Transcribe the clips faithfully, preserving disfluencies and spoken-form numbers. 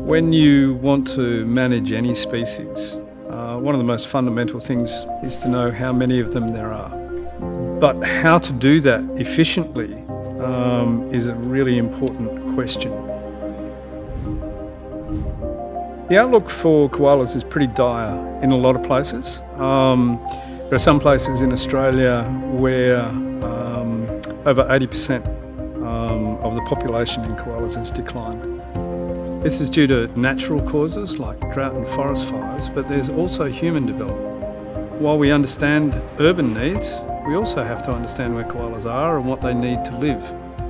When you want to manage any species, uh, one of the most fundamental things is to know how many of them there are. But how to do that efficiently um, is a really important question. The outlook for koalas is pretty dire in a lot of places. Um, there are some places in Australia where um, over eighty percent um, of the population in koalas has declined. This is due to natural causes like drought and forest fires, but there's also human development. While we understand urban needs, we also have to understand where koalas are and what they need to live.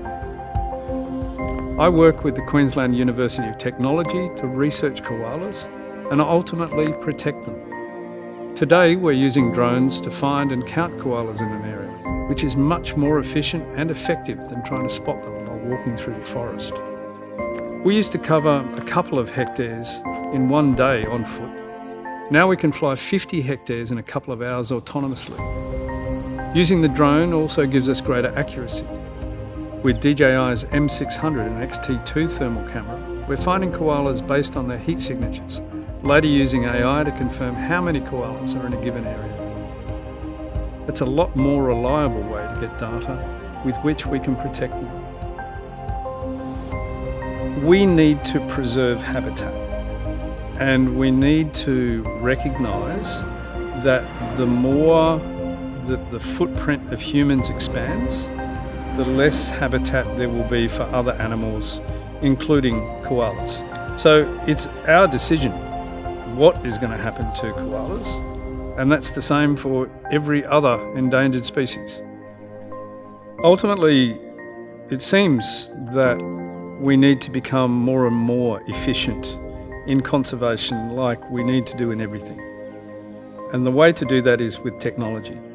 I work with the Queensland University of Technology to research koalas and ultimately protect them. Today we're using drones to find and count koalas in an area, which is much more efficient and effective than trying to spot them while walking through the forest. We used to cover a couple of hectares in one day on foot. Now we can fly fifty hectares in a couple of hours autonomously. Using the drone also gives us greater accuracy. With D J I's M six hundred and X T two thermal camera, we're finding koalas based on their heat signatures, later using A I to confirm how many koalas are in a given area. It's a lot more reliable way to get data with which we can protect them. We need to preserve habitat, and we need to recognise that the more that the footprint of humans expands, the less habitat there will be for other animals, including koalas. So it's our decision what is going to happen to koalas, and that's the same for every other endangered species. Ultimately, it seems that we need to become more and more efficient in conservation, like we need to do in everything. And the way to do that is with technology.